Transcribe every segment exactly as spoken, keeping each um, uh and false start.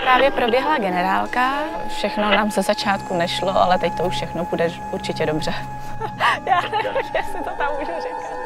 právě proběhla generálka. Všechno nám ze začátku nešlo, ale teď to už všechno bude určitě dobře. Já nevím, jestli to tam můžu říkat.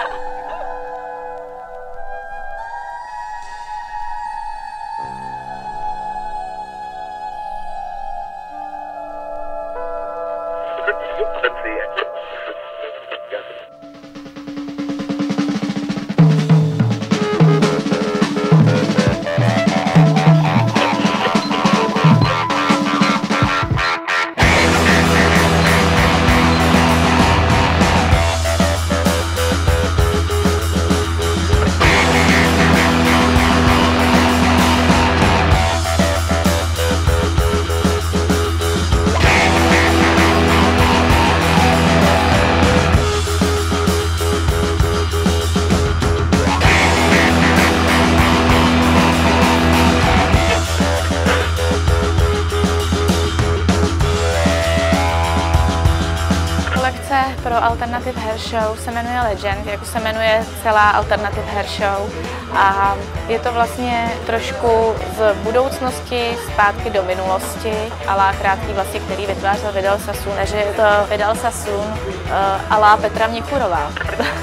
Pro Alternative Hair Show se jmenuje Legend, jako se jmenuje celá Alternative Hair Show, a je to vlastně trošku z budoucnosti zpátky do minulosti, ale krátký vlasy, který vytvářel Vidal Sassoon, takže je to Vidal Sassoon a la Petra Měchurová.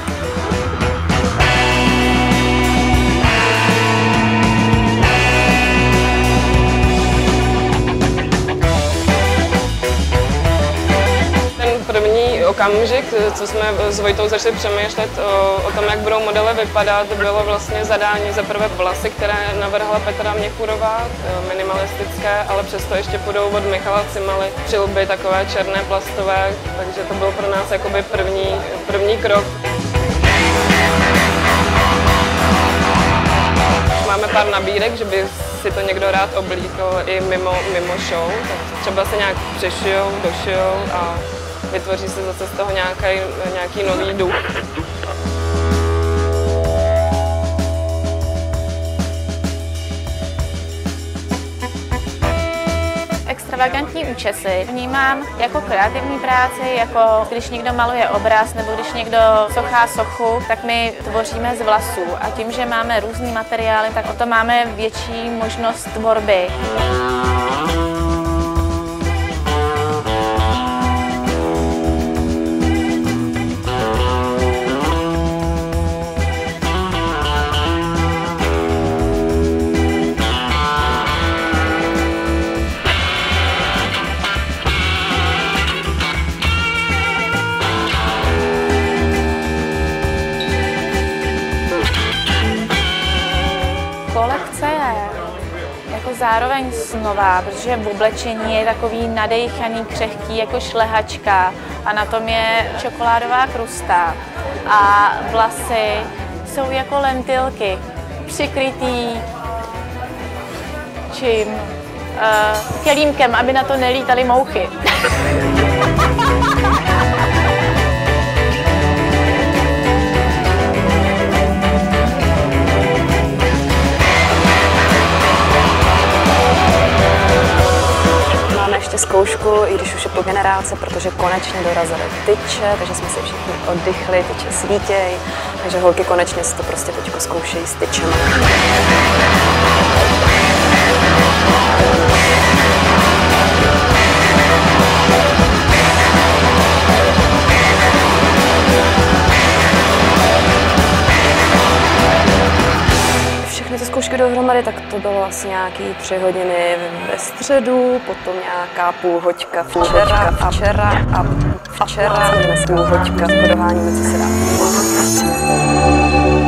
První okamžik, co jsme s Vojtou začali přemýšlet o, o tom, jak budou modely vypadat, bylo vlastně zadání za prvé vlasy, které navrhla Petra Měchurová, minimalistické, ale přesto ještě půjdou od Michala Cimaly, přilby takové černé plastové, takže to byl pro nás jakoby první, první krok. Máme pár nabídek, že by si to někdo rád oblíkl i mimo, mimo show, tak třeba se nějak přešijou, došijou a vytvoří se zase z toho nějaký, nějaký nový duch. Extravagantní účesy vnímám jako kreativní práci, jako když někdo maluje obraz nebo když někdo sochá sochu, tak my tvoříme z vlasů a tím, že máme různý materiály, tak o to máme větší možnost tvorby. Kolekce je jako zároveň snová, protože v oblečení je takový nadejchaný, křehký jako šlehačka a na tom je čokoládová krusta a vlasy jsou jako lentilky, přikrytý čím? Uh, kelímkem, aby na to nelítaly mouchy. Ještě zkoušku, i když už je po generálce, protože konečně dorazily tyče, takže jsme si všichni oddychli, tyče svítěj, takže holky konečně si to prostě teďko zkoušejí s tyčemi. Všechny ty zkoušky dohromady, tak to bylo asi nějaký tři hodiny ve středu, potom nějaká půl hoďka včera a včera a včera, půl hoďka, doháníme, co se dá.